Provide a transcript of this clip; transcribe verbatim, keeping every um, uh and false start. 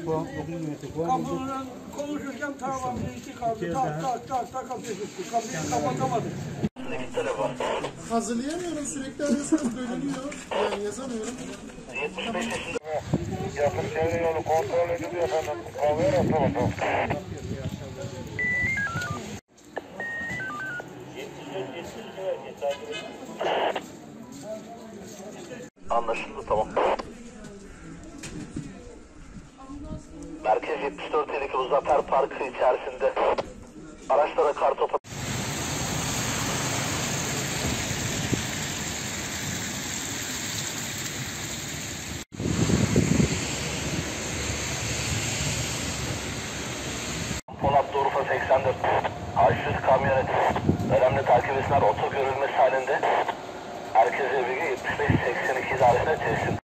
Kapının konuşurken tamam iki kaldı. Tak tak tak tak kapıyı tuttu. Kapıyı kapatamadık. Hazırlayamıyorum, sürekli arıyorsunuz, bölünüyor. Yani yazamıyorum. yetmiş beş yaşında. Yakın çevre yolu kontrol ediliyor efendim. Kahveye rastlamak. Anlaşıldı, tamam. Merkez yetmiş dört elli iki Zafer Parkı içerisinde araçlara kartopu. Polat Doğrufa seksen dört H yüz kamyonet önemli takip etsinler, oto görülmesi halinde herkese bilgi yetmiş beş seksen iki idaresine teslim.